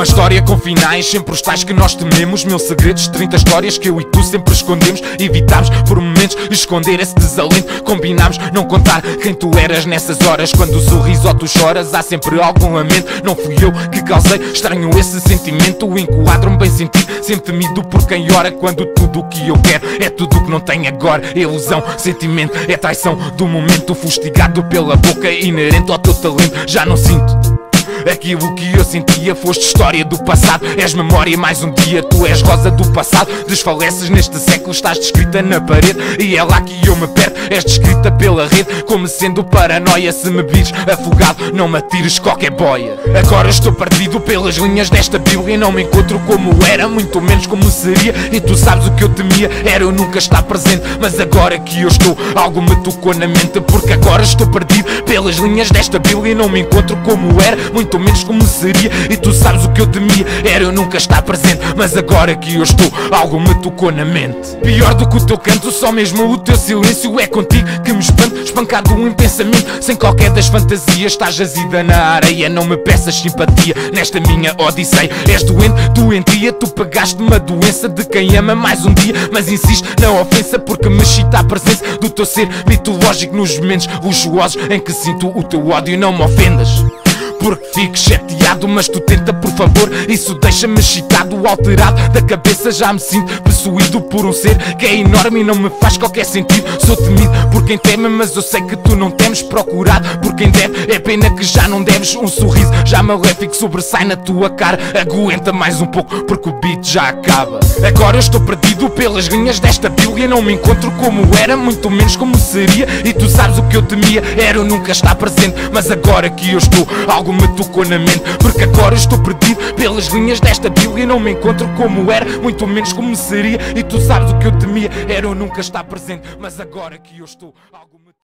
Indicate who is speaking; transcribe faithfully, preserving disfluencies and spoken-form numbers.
Speaker 1: Uma história com finais, sempre os tais que nós tememos. Mil segredos, trinta histórias que eu e tu sempre escondemos. Evitamos por momentos esconder esse desalento. Combinámos não contar quem tu eras nessas horas. Quando o sorriso ou tu choras, há sempre algum lamento. Não fui eu que causei, estranho esse sentimento. Enquadro-me bem sentido, sempre temido por quem ora. Quando tudo o que eu quero é tudo o que não tenho agora. Ilusão, sentimento, é traição do momento. Fustigado pela boca, inerente ao teu talento. Já não sinto aquilo que eu sentia, foste história do passado. És memória mais um dia, tu és rosa do passado. Desfaleces neste século, estás descrita na parede. E é lá que eu me perco, és descrita pela rede. Como sendo paranoia, se me vires afogado, não me atires qualquer boia. Agora estou perdido pelas linhas desta bíblia. Não me encontro como era, muito menos como seria. E tu sabes o que eu temia, era eu nunca estar presente. Mas agora que eu estou, algo me tocou na mente. Porque agora estou perdido pelas linhas desta bíblia. Não me encontro como era, muito menos como seria. E tu sabes o que eu temia, era eu nunca estar presente. Mas agora que eu estou, algo me tocou na mente. Pior do que o teu canto, só mesmo o teu silêncio. É contigo que me espanto, espancado em pensamento. Sem qualquer das fantasias, estás jazida na areia. Não me peças simpatia nesta minha odisseia. És doente, doentia, tu pagaste uma doença de quem ama mais um dia. Mas insiste na ofensa porque me excita a presença do teu ser mitológico nos momentos luxuosos em que sinto o teu ódio. Não me ofendas porque fico chateado, mas tu tenta por favor. Isso deixa-me excitado, alterado da cabeça. Já me sinto possuído por um ser que é enorme e não me faz qualquer sentido. Sou temido por quem teme, mas eu sei que tu não temes. Procurado por quem deve, é pena que já não deves. Um sorriso já maléfico sobressai na tua cara. Aguenta mais um pouco porque o beat já acaba. Agora eu estou perdido pelas linhas desta bíblia. Não me encontro como era, muito menos como seria. E tu sabes o que eu temia, era eu nunca estar presente. Mas agora que eu estou, algo me tocou na mente. Porque agora estou perdido pelas linhas desta bíblia. Não me encontro como era, muito menos como seria. E tu sabes o que eu temia, era eu nunca estar presente. Mas agora que eu estou, algo me